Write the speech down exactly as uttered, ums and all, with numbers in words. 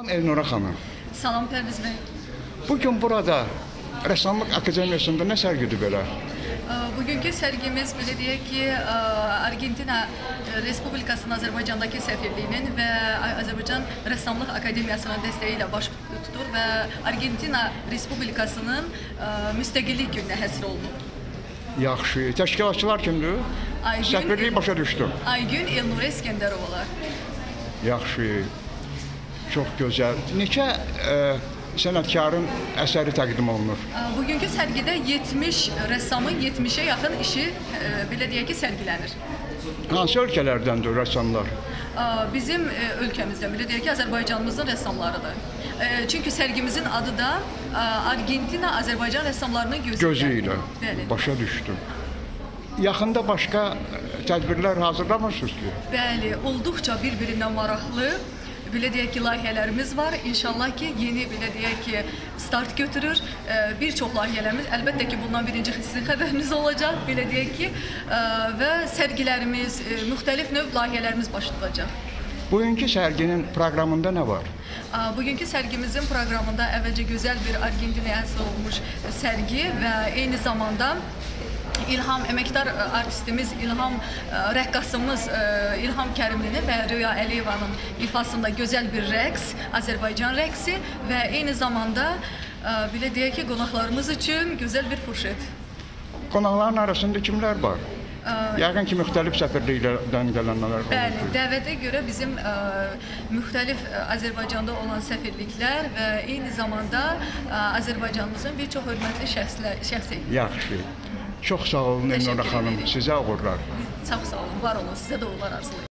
Elnura xanım, Salam Pərviz bəy. bugün burada Rəssamlıq Akademiyasında nə sərgidir belə? Bugünkü sərgimiz belə deyək ki, Argentina Respublikasının Azərbaycandakı səfirliyinin və Azərbaycan Rəssamlıq Akademiyasının dəstəyi ilə baş tutur və Argentina Respublikasının müstəqillik gününə həsr olunub. Yaxşı. Təşkilatçılar kimdir? Səfirliyi başa düşdüm. Aygün Elnura İskəndərovalar. Yaxşı. Çox gözəl. Neçə e, sənətkarın əsəri təqdim olunur? Bugünkü sərgidə yetmiş rəssamın yetmişə yaxın işi e, belə deyək ki, sərgilənir. Hansı ölkələrdəndir rəssamlar? Bizim ölkəmizdə, belə deyək ki, Azərbaycanımızın rəssamlarıdır. Çünki sərgimizin adı da Argentina Azərbaycan rəssamlarının gözü, gözü ilə. Bəli. Başa düşdüm. Yaxında başqa tədbirlər hazırlamırsınız ki? Bəli, olduqca bir-birindən maraqlı belə deyək ki, layihələrimiz var. İnşallah ki, yeni belə deyək ki, start götürür. Bir çox layihələrimiz, əlbəttə ki, bundan birinci sizin xəbəriniz olacaq, belə deyək ki, və sərgilərimiz, müxtəlif növ layihələrimiz baş tutacaq. Bugünkü sərginin proqramında nə var? Bugünkü sərgimizin proqramında əvvəlcə gözəl bir Argentinaya həsr olunmuş sərgi və eyni zamanda İlham, əməkdar artistimiz, İlham rəqqasımız İlham Kərimlinin və Röya Əliyevanın ifasında gözəl bir rəqs, Azərbaycan rəqsi və eyni zamanda belə deyək ki, qonaqlarımız üçün gözəl bir furşet. Qonaqların arasında kimlər var? Yəqin ki, müxtəlif səfirliklərdən gələnlər var. Bəli, dəvətə görə bizim ə, müxtəlif ə, Azərbaycanda olan səfirliklər və eyni zamanda ə, Azərbaycanımızın bir çox hörmətli şəxslər, şəxsi. Yaxşı. Çox sağ olun Elnura xanım, sizə uğurlar. Çox sağ olun, var olun, sizə də uğurlar arzulayın.